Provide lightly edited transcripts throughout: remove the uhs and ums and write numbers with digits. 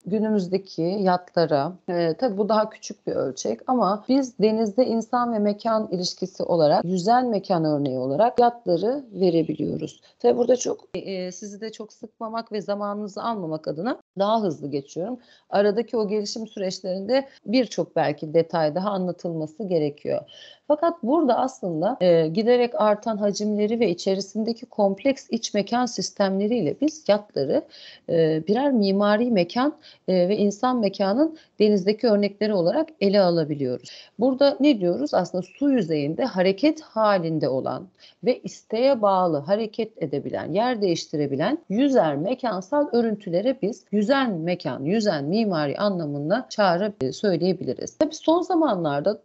günümüzdeki yatlara, tabii bu daha küçük bir ölçek ama biz denizde insan ve mekan ilişkisi olarak, yüzen mekan örneği olarak yatları verebiliyoruz. Tabii burada çok sizi de çok sıkmamak ve zamanınızı almamak adına daha hızlı geçiyorum. Aradaki o gelişim süreçlerinde birçok belki detay daha anlatılması gerekiyor. Fakat burada aslında giderek artan hacimleri ve içerisindeki kompleks iç mekan sistemleriyle biz yatları birer mimari mekan ve insan mekanın denizdeki örnekleri olarak ele alabiliyoruz. Burada ne diyoruz? Aslında su yüzeyinde hareket halinde olan ve isteğe bağlı hareket edebilen, yer değiştirebilen yüzer mekansal örüntülere biz yüzen mekan, yüzen mimari anlamında çağrı söyleyebiliriz. Tabii son zamanlarda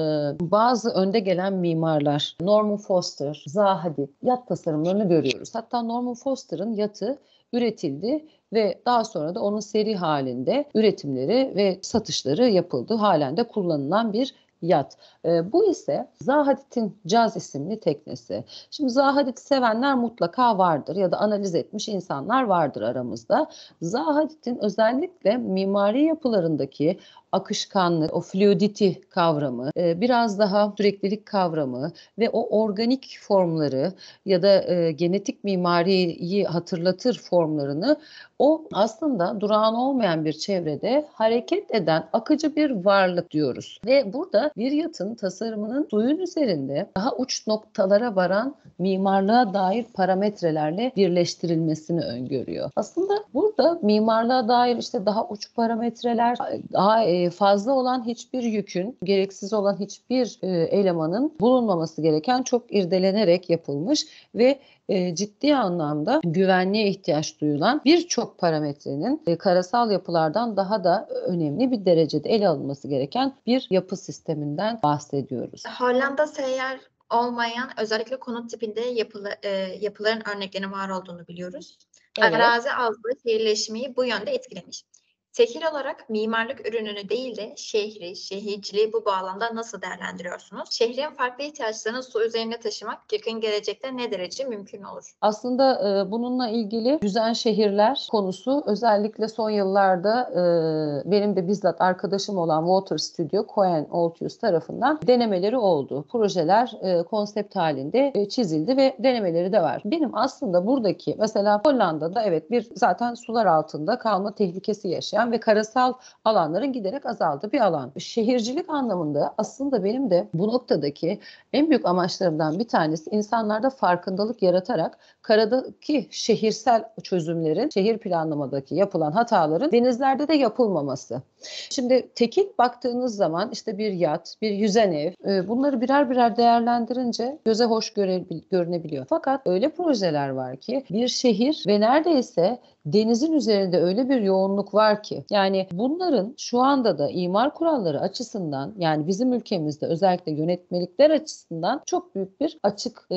bazı önde gelen mimarlar, Norman Foster, Zaha Hadid yat tasarımlarını görüyoruz. Hatta Norman Foster'ın yatı üretildi ve daha sonra da onun seri halinde üretimleri ve satışları yapıldı. Halen de kullanılan bir yat. Bu ise Zaha Hadid'in Caz isimli teknesi. Şimdi Zaha Hadid'i sevenler mutlaka vardır ya da analiz etmiş insanlar vardır aramızda. Zaha Hadid'in özellikle mimari yapılarındaki akışkanlık, o fluidity kavramı, biraz daha süreklilik kavramı ve o organik formları ya da genetik mimariyi hatırlatır formlarını o aslında durağan olmayan bir çevrede hareket eden akıcı bir varlık diyoruz. Ve burada bir yatın tasarımının suyun üzerinde daha uç noktalara varan mimarlığa dair parametrelerle birleştirilmesini öngörüyor. Aslında burada mimarlığa dair işte daha uç parametreler, daha fazla olan hiçbir yükün, gereksiz olan hiçbir elemanın bulunmaması gereken çok irdelenerek yapılmış ve ciddi anlamda güvenliğe ihtiyaç duyulan birçok parametrenin karasal yapılardan daha da önemli bir derecede ele alınması gereken bir yapı sisteminden bahsediyoruz. Hollanda seyyar olmayan özellikle konut tipinde yapıların örneklerinin var olduğunu biliyoruz. Evet. Arazi azlığı şehirleşmeyi bu yönde etkilemiş. Tekil olarak mimarlık ürününü değil de şehri, şehirciliği bu bağlamda nasıl değerlendiriyorsunuz? Şehrin farklı ihtiyaçlarını su üzerine taşımak yakın gelecekte ne derece mümkün olur? Aslında bununla ilgili yüzen şehirler konusu özellikle son yıllarda benim de bizzat arkadaşım olan Water Studio Cohen Oltius tarafından denemeleri oldu. Projeler konsept halinde çizildi ve denemeleri de var. Benim aslında buradaki mesela Hollanda'da evet bir zaten sular altında kalma tehlikesi yaşayan ve karasal alanların giderek azaldığı bir alan. Şehircilik anlamında aslında benim de bu noktadaki en büyük amaçlarımdan bir tanesi insanlarda farkındalık yaratarak karadaki şehirsel çözümlerin, şehir planlamadaki yapılan hataların denizlerde de yapılmaması. Şimdi tekil baktığınız zaman işte bir yat, bir yüzen ev bunları birer birer değerlendirince göze hoş görünebiliyor. Fakat öyle projeler var ki bir şehir ve neredeyse denizin üzerinde öyle bir yoğunluk var ki yani bunların şu anda da imar kuralları açısından yani bizim ülkemizde özellikle yönetmelikler açısından çok büyük bir açık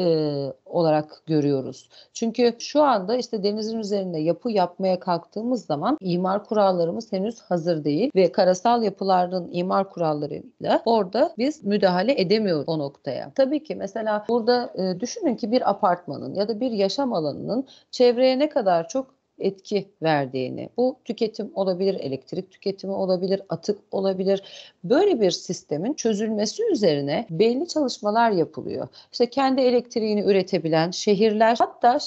olarak görüyoruz. Çünkü şu anda işte denizin üzerinde yapı yapmaya kalktığımız zaman imar kurallarımız henüz hazır değil ve karasal yapıların imar kurallarıyla orada biz müdahale edemiyoruz o noktaya. Tabii ki mesela burada düşünün ki bir apartmanın ya da bir yaşam alanının çevreye ne kadar çok etki verdiğini. Bu tüketim olabilir, elektrik tüketimi olabilir, atık olabilir. Böyle bir sistemin çözülmesi üzerine belli çalışmalar yapılıyor. İşte kendi elektriğini üretebilen şehirler, hatta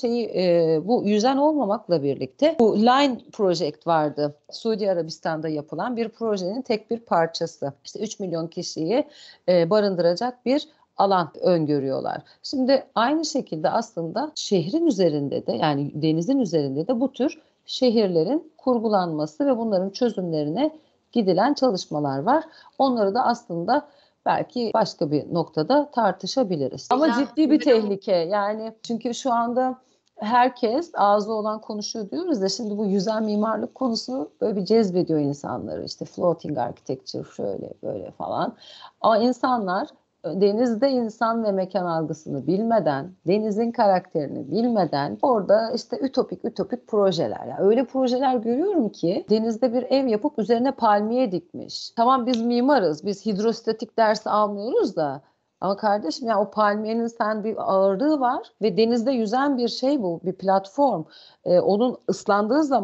bu yüzen olmamakla birlikte bu Line Project vardı. Suudi Arabistan'da yapılan bir projenin tek bir parçası. İşte 3 milyon kişiyi barındıracak bir alan öngörüyorlar. Şimdi aynı şekilde aslında şehrin üzerinde de yani denizin üzerinde de bu tür şehirlerin kurgulanması ve bunların çözümlerine gidilen çalışmalar var. Onları da aslında belki başka bir noktada tartışabiliriz. Ama ciddi bir tehlike yani çünkü şu anda herkes ağzı olan konuşuyor diyoruz da şimdi bu yüzen mimarlık konusu böyle bir cezbediyor insanları. İşte floating architecture şöyle böyle falan. Ama insanlar denizde insan ve mekan algısını bilmeden, denizin karakterini bilmeden orada işte ütopik projeler. Yani öyle projeler görüyorum ki denizde bir ev yapıp üzerine palmiye dikmiş. Tamam biz mimarız, biz hidrostatik dersi almıyoruz da ama kardeşim ya o palmiyenin sen bir ağırlığı var ve denizde yüzen bir şey bu, bir platform. Onun ıslandığı zaman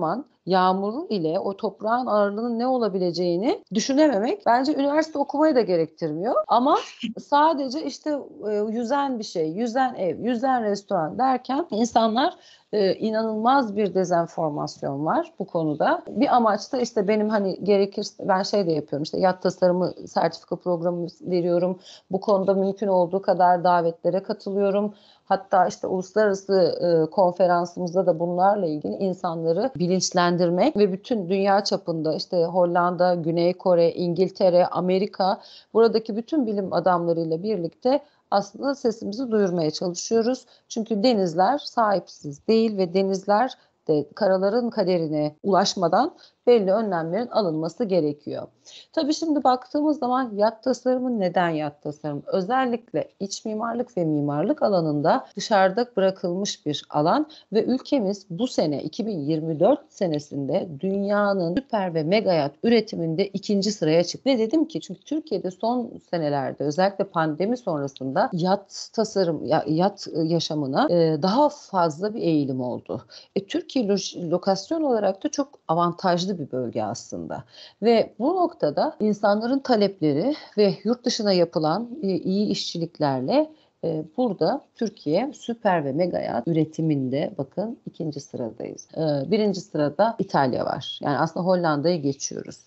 yağmuru ile o toprağın ağırlığının ne olabileceğini düşünememek bence üniversite okumayı da gerektirmiyor. Ama sadece işte yüzen bir şey, yüzen ev, yüzen restoran derken insanlar inanılmaz bir dezenformasyon var bu konuda. Bir amaç da işte benim hani gerekirse ben şey de yapıyorum, işte yat tasarımı sertifika programı veriyorum. Bu konuda mümkün olduğu kadar davetlere katılıyorum. Hatta işte uluslararası konferansımızda da bunlarla ilgili insanları bilinçlendirmek ve bütün dünya çapında işte Hollanda, Güney Kore, İngiltere, Amerika, buradaki bütün bilim adamlarıyla birlikte aslında sesimizi duyurmaya çalışıyoruz. Çünkü denizler sahipsiz değil ve denizler de karaların kaderine ulaşmadan belli önlemlerin alınması gerekiyor. Tabii şimdi baktığımız zaman yat tasarımı neden yat tasarım? Özellikle iç mimarlık ve mimarlık alanında dışarıda bırakılmış bir alan ve ülkemiz bu sene 2024 senesinde dünyanın süper ve mega yat üretiminde 2. sıraya çıktı. Ve dedim ki çünkü Türkiye'de son senelerde özellikle pandemi sonrasında yat tasarım, yat yaşamına daha fazla bir eğilim oldu. Türkiye lokasyon olarak da çok avantajlı bir bölge aslında. Ve bu noktada insanların talepleri ve yurt dışına yapılan iyi işçiliklerle burada Türkiye süper ve mega yat üretiminde bakın 2. sıradayız. 1. sırada İtalya var. Yani aslında Hollanda'ya geçiyoruz.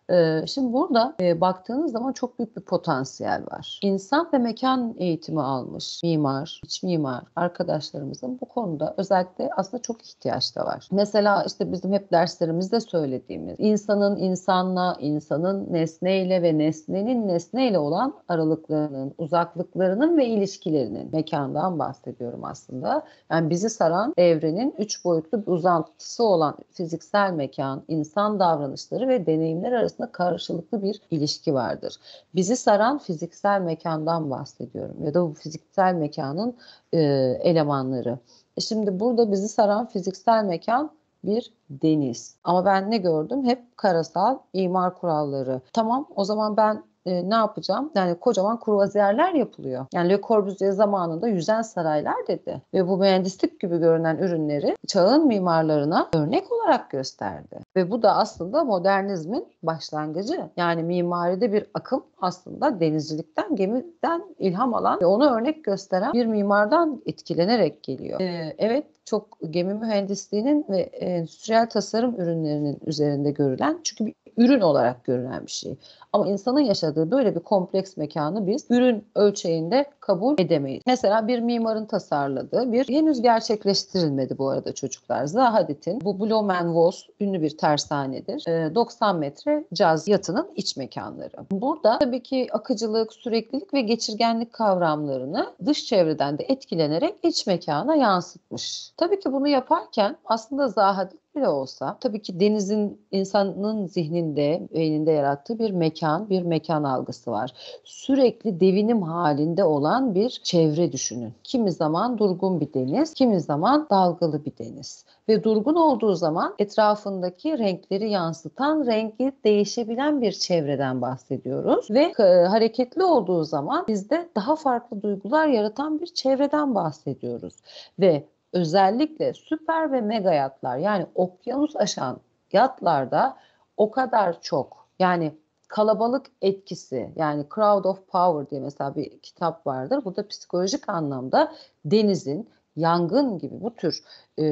Şimdi burada baktığınız zaman çok büyük bir potansiyel var. İnsan ve mekan eğitimi almış mimar, iç mimar arkadaşlarımızın bu konuda özellikle aslında çok ihtiyaç da var. Mesela işte bizim hep derslerimizde söylediğimiz insanın insanla, insanın nesneyle ve nesnenin nesneyle olan aralıklarının, uzaklıklarının ve ilişkilerinin mekandan bahsediyorum aslında. Yani bizi saran evrenin 3 boyutlu bir uzantısı olan fiziksel mekan, insan davranışları ve deneyimler arasında karşılıklı bir ilişki vardır. Bizi saran fiziksel mekandan bahsediyorum ya da bu fiziksel mekanın elemanları. Şimdi burada bizi saran fiziksel mekan bir deniz. Ama ben ne gördüm? Hep karasal imar kuralları. Tamam, o zaman ben ne yapacağım? Yani kocaman kruvaziyerler yapılıyor. Yani Le Corbusier zamanında yüzen saraylar dedi. Ve bu mühendislik gibi görünen ürünleri çağın mimarlarına örnek olarak gösterdi. Ve bu da aslında modernizmin başlangıcı. Yani mimaride bir akım aslında denizcilikten, gemiden ilham alan ve onu örnek gösteren bir mimardan etkilenerek geliyor. Evet, çok gemi mühendisliğinin ve endüstriyel tasarım ürünlerinin üzerinde görülen, çünkü bir ürün olarak görülen bir şey. Ama insanın yaşadığı böyle bir kompleks mekanı biz ürün ölçeğinde kabul edemeyiz. Mesela bir mimarın tasarladığı bir henüz gerçekleştirilmedi bu arada çocuklar. Zaha Hadid'in bu Blumenhaus ünlü bir tersanedir. 90 metre caz yatının iç mekanları. Burada tabii ki akıcılık, süreklilik ve geçirgenlik kavramlarını dış çevreden de etkilenerek iç mekana yansıtmış. Tabii ki bunu yaparken aslında Zaha Hadid bile olsa tabii ki denizin insanın zihninde, beyninde yarattığı bir mekan algısı var. Sürekli devinim halinde olan bir çevre düşünün. Kimi zaman durgun bir deniz, kimi zaman dalgalı bir deniz. Ve durgun olduğu zaman etrafındaki renkleri yansıtan, rengi değişebilen bir çevreden bahsediyoruz. Ve hareketli olduğu zaman bizde daha farklı duygular yaratan bir çevreden bahsediyoruz. Ve özellikle süper ve mega yatlar, yani okyanus aşan yatlarda o kadar çok, yani kalabalık etkisi, yani Crowd of Power diye mesela bir kitap vardır. Burada psikolojik anlamda denizin, yangın gibi bu tür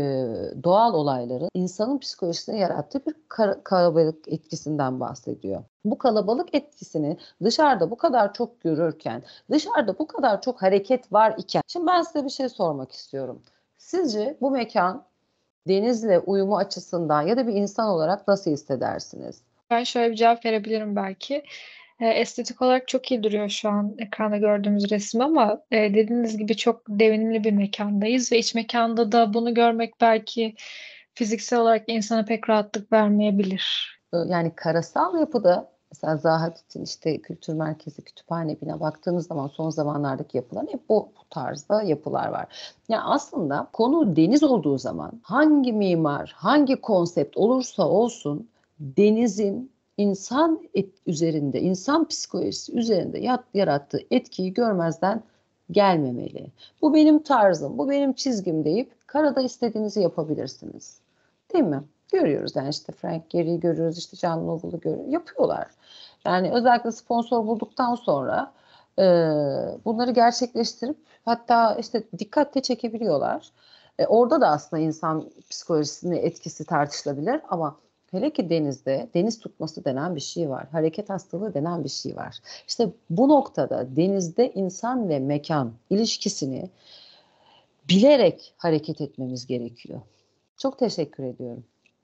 doğal olayların insanın psikolojisine yarattığı bir kalabalık etkisinden bahsediyor. Bu kalabalık etkisini dışarıda bu kadar çok görürken, dışarıda bu kadar çok hareket var iken, şimdi ben size bir şey sormak istiyorum. Sizce bu mekan denizle uyumu açısından ya da bir insan olarak nasıl hissedersiniz? Ben şöyle bir cevap verebilirim belki. Estetik olarak çok iyi duruyor şu an ekranda gördüğümüz resim ama dediğiniz gibi çok devinimli bir mekandayız ve iç mekanda da bunu görmek belki fiziksel olarak insana pek rahatlık vermeyebilir. Yani karasal yapıda mesela Zaha Hadid'in işte kültür merkezi, kütüphane bina baktığınız zaman son zamanlardaki yapılan hep bu tarzda yapılar var. Yani aslında konu deniz olduğu zaman hangi mimar, hangi konsept olursa olsun denizin insan üzerinde, insan psikolojisi üzerinde yarattığı etkiyi görmezden gelmemeli. Bu benim tarzım, bu benim çizgim deyip karada istediğinizi yapabilirsiniz. Değil mi? Görüyoruz yani işte Frank Gehry'i görüyoruz, işte John Lovell'ı görüyoruz. Yapıyorlar. Yani özellikle sponsor bulduktan sonra bunları gerçekleştirip hatta işte dikkatle çekebiliyorlar. Orada da aslında insan psikolojisinin etkisi tartışılabilir ama hele ki denizde deniz tutması denen bir şey var. Hareket hastalığı denen bir şey var. İşte bu noktada denizde insan ve mekan ilişkisini bilerek hareket etmemiz gerekiyor. Çok teşekkür ediyorum.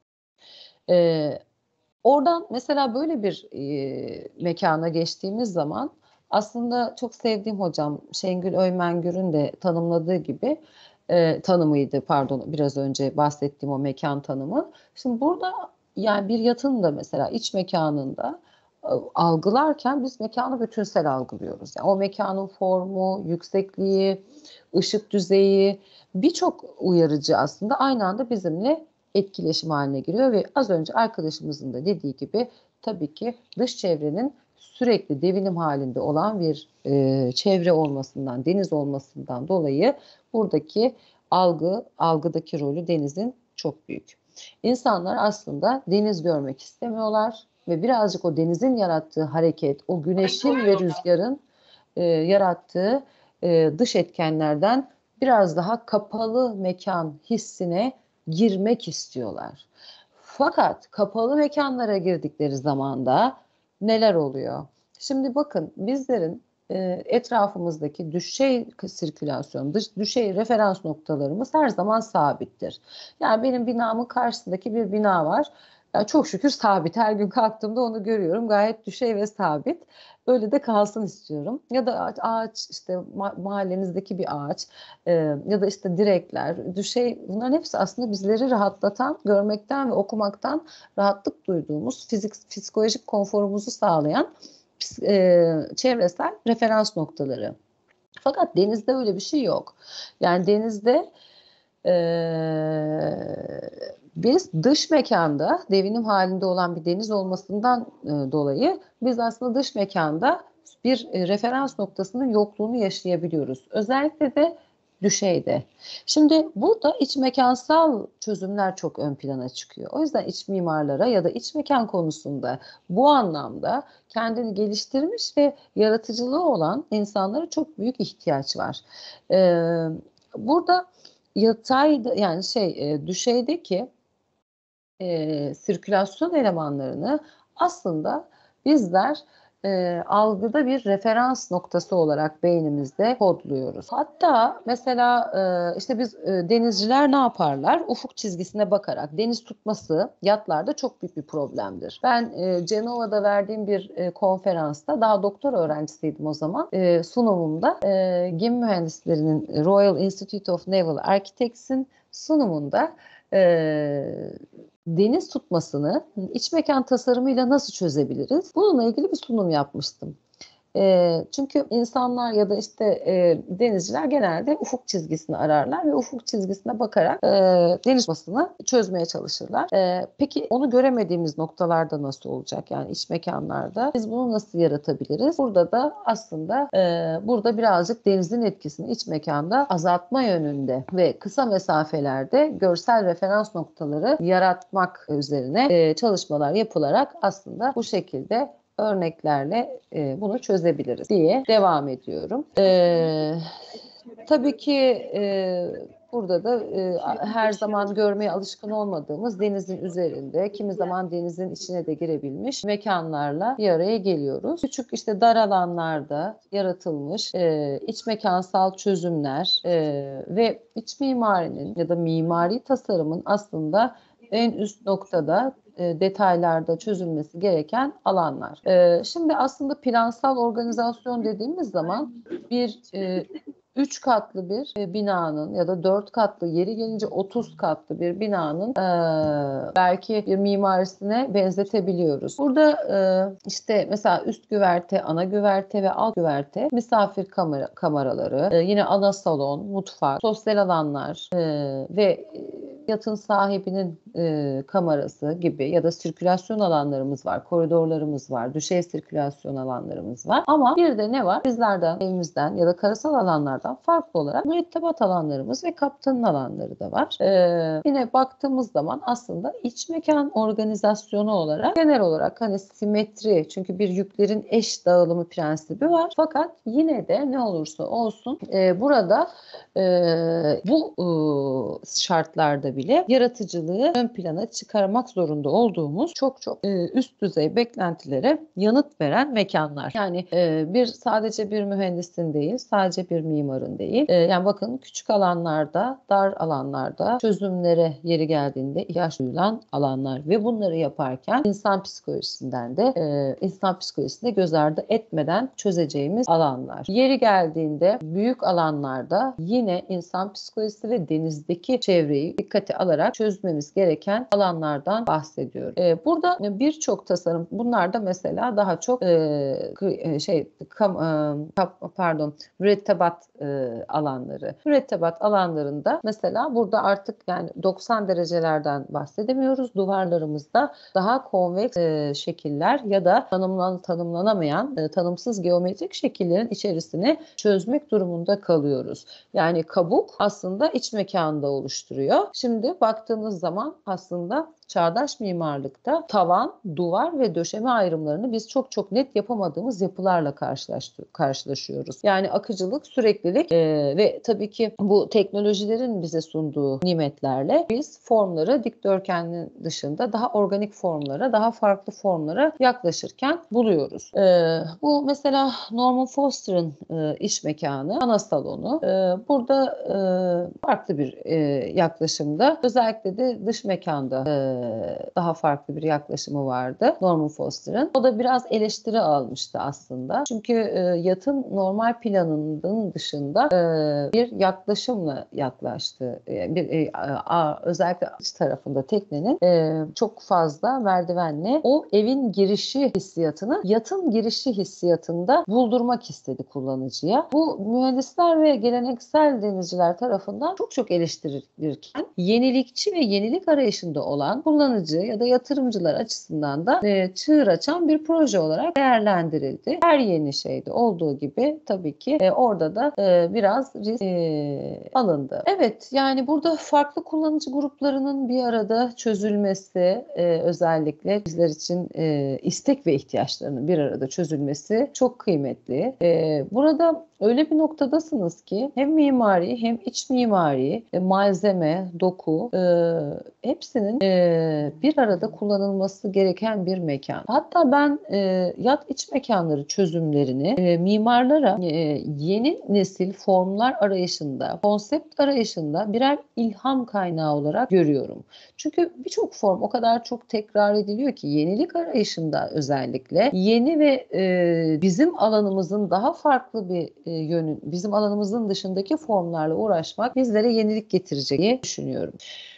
Oradan mesela böyle bir mekana geçtiğimiz zaman aslında çok sevdiğim hocam Şengül Öymengür'ün de tanımladığı gibi tanımıydı, pardon, biraz önce bahsettiğim o mekan tanımı. Şimdi burada yani bir yatın da mesela iç mekanında algılarken biz mekanı bütünsel algılıyoruz. Yani o mekanın formu, yüksekliği, ışık düzeyi, birçok uyarıcı aslında aynı anda bizimle etkileşim haline giriyor ve az önce arkadaşımızın da dediği gibi tabii ki dış çevrenin sürekli devinim halinde olan bir çevre olmasından, deniz olmasından dolayı buradaki algıdaki rolü denizin çok büyük. İnsanlar aslında deniz görmek istemiyorlar ve birazcık o denizin yarattığı hareket, o güneşin ve rüzgarın yarattığı dış etkenlerden biraz daha kapalı mekan hissine girmek istiyorlar. Fakat kapalı mekanlara girdikleri zaman da neler oluyor? Şimdi bakın bizlerin etrafımızdaki düşey sirkülasyon, düşey referans noktalarımız her zaman sabittir. Yani benim binamın karşısındaki bir bina var. Yani çok şükür sabit. Her gün kalktığımda onu görüyorum. Gayet düşey ve sabit. Öyle de kalsın istiyorum. Ya da ağaç, işte mahallenizdeki bir ağaç ya da işte direkler, düşey, bunların hepsi aslında bizleri rahatlatan, görmekten ve okumaktan rahatlık duyduğumuz, psikolojik konforumuzu sağlayan çevresel referans noktaları. Fakat denizde öyle bir şey yok. Yani denizde biz dış mekanda devinim halinde olan bir deniz olmasından dolayı biz aslında dış mekanda bir referans noktasının yokluğunu yaşayabiliyoruz. Özellikle de düşeyde. Şimdi burada iç mekansal çözümler çok ön plana çıkıyor. O yüzden iç mimarlara ya da iç mekan konusunda bu anlamda kendini geliştirmiş ve yaratıcılığı olan insanlara çok büyük ihtiyaç var. Burada yatay yani düşeydeki sirkülasyon elemanlarını aslında bizler algıda bir referans noktası olarak beynimizde kodluyoruz. Hatta mesela işte biz denizciler ne yaparlar? Ufuk çizgisine bakarak deniz tutması yatlarda çok büyük bir problemdir. Ben Cenova'da verdiğim bir konferansta daha doktora öğrencisiydim o zaman. Sunumumda gemi mühendislerinin Royal Institute of Naval Architects'in sunumunda deniz tutmasını iç mekan tasarımıyla nasıl çözebiliriz? Bununla ilgili bir sunum yapmıştım. Çünkü insanlar ya da işte denizciler genelde ufuk çizgisini ararlar ve ufuk çizgisine bakarak deniz tutmasını çözmeye çalışırlar. Peki onu göremediğimiz noktalarda nasıl olacak? Yani iç mekanlarda biz bunu nasıl yaratabiliriz? Burada da aslında burada birazcık denizin etkisini iç mekanda azaltma yönünde ve kısa mesafelerde görsel referans noktaları yaratmak üzerine çalışmalar yapılarak aslında bu şekilde örneklerle bunu çözebiliriz diye devam ediyorum. Tabii ki burada da her zaman görmeye alışkın olmadığımız denizin üzerinde, kimi zaman denizin içine de girebilmiş mekanlarla bir araya geliyoruz. Küçük işte dar alanlarda yaratılmış iç mekansal çözümler ve iç mimarinin ya da mimari tasarımın aslında en üst noktada detaylarda çözülmesi gereken alanlar. Şimdi aslında plansal organizasyon dediğimiz zaman bir 3 katlı bir binanın ya da 4 katlı, yeri gelince 30 katlı bir binanın belki bir mimarisine benzetebiliyoruz. Burada işte mesela üst güverte, ana güverte ve alt güverte, misafir kameraları, yine ana salon, mutfak, sosyal alanlar ve yatın sahibinin kamerası gibi ya da sirkülasyon alanlarımız var, koridorlarımız var, düşey sirkülasyon alanlarımız var. Ama bir de ne var? Bizlerden, evimizden ya da karasal alanlardan farklı olarak mürettebat alanlarımız ve kaptanın alanları da var. Yine baktığımız zaman aslında iç mekan organizasyonu olarak genel olarak hani simetri, çünkü bir yüklerin eş dağılımı prensibi var. Fakat yine de ne olursa olsun burada bu şartlarda bile yaratıcılığı ön plana çıkarmak zorunda olduğumuz çok üst düzey beklentilere yanıt veren mekanlar. Yani sadece bir mühendisin değil, sadece bir mimarın değil. Yani bakın, küçük alanlarda, dar alanlarda çözümlere yeri geldiğinde ihtiyaç duyulan alanlar ve bunları yaparken insan psikolojisinde göz ardı etmeden çözeceğimiz alanlar. Yeri geldiğinde büyük alanlarda yine insan psikolojisi ve denizdeki çevreyi dikkate alarak çözmemiz gereken alanlardan bahsediyorum. Burada birçok tasarım, bunlar da mesela daha çok mürettebat alanları. Mürettebat alanlarında mesela burada artık yani 90 derecelerden bahsedemiyoruz. Duvarlarımızda daha konveks şekiller ya da tanımlanamayan tanımsız geometrik şekillerin içerisine çözmek durumunda kalıyoruz. Yani kabuk aslında iç mekanda oluşturuyor. Şimdi baktığınız zaman aslında çağdaş mimarlıkta tavan, duvar ve döşeme ayrımlarını biz çok net yapamadığımız yapılarla karşılaşıyoruz. Yani akıcılık, süreklilik ve tabii ki bu teknolojilerin bize sunduğu nimetlerle biz formları dikdörtgenin dışında daha organik formlara, daha farklı formlara yaklaşırken buluyoruz. Bu mesela Norman Foster'ın iş mekanı, ana salonu. Burada farklı bir yaklaşımda, özellikle de dış mekanda daha farklı bir yaklaşımı vardı Norman Foster'ın. O da biraz eleştiri almıştı aslında. Çünkü yatın normal planının dışında bir yaklaşımla yaklaştı. Özellikle iç tarafında teknenin çok fazla merdivenle o evin girişi hissiyatını yatın girişi hissiyatında buldurmak istedi kullanıcıya. Bu mühendisler ve geleneksel denizciler tarafından çok eleştirilirken yenilikçi ve yenilik arayışında olan kullanıcı ya da yatırımcılar açısından da çığır açan bir proje olarak değerlendirildi. Her yeni şeyde olduğu gibi tabii ki orada da biraz risk alındı. Evet, yani burada farklı kullanıcı gruplarının bir arada çözülmesi, özellikle bizler için istek ve ihtiyaçlarının bir arada çözülmesi çok kıymetli. Burada öyle bir noktadasınız ki hem mimari hem iç mimari, malzeme, doku hepsinin bir arada kullanılması gereken bir mekan. Hatta ben yat iç mekanları çözümlerini mimarlara yeni nesil formlar arayışında, konsept arayışında birer ilham kaynağı olarak görüyorum. Çünkü birçok form o kadar çok tekrar ediliyor ki yenilik arayışında özellikle yeni ve bizim alanımızın daha farklı bir yönü, bizim alanımızın dışındaki formlarla uğraşmak bizlere yenilik getirecek diye düşünüyorum.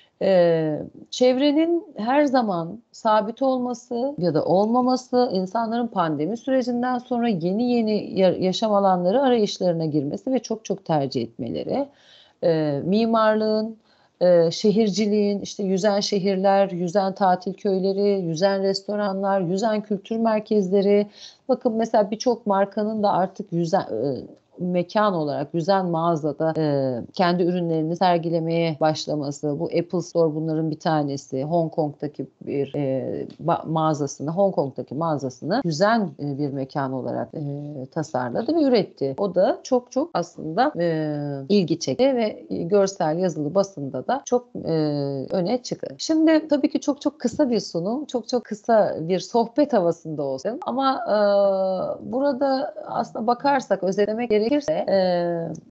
Çevrenin her zaman sabit olması ya da olmaması, insanların pandemi sürecinden sonra yeni yaşam alanları arayışlarına girmesi ve çok tercih etmeleri, mimarlığın, şehirciliğin, işte yüzen şehirler, yüzen tatil köyleri, yüzen restoranlar, yüzen kültür merkezleri. Bakın mesela birçok markanın da artık yüzen mekan olarak yüzen mağazada kendi ürünlerini sergilemeye başlaması. Bu Apple Store bunların bir tanesi. Hong Kong'daki bir Hong Kong'daki mağazasını yüzen bir mekan olarak tasarladı ve üretti. O da çok aslında ilgi çekti ve görsel yazılı basında da çok öne çıktı. Şimdi tabii ki çok kısa bir sunum, çok kısa bir sohbet havasında olsun. Ama burada aslında bakarsak, özetlemek gerekirse